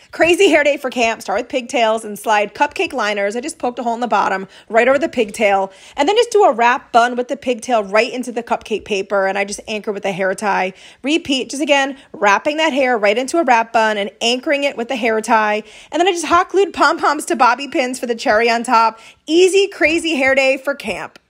Crazy hair day for camp. Start with pigtails and slide cupcake liners. I just poked a hole in the bottom right over the pigtail, and then just do a wrap bun with the pigtail right into the cupcake paper, and I just anchor with a hair tie. Repeat, just again, wrapping that hair right into a wrap bun and anchoring it with the hair tie, and then I just hot glued pom-poms to bobby pins for the cherry on top. Easy, crazy hair day for camp.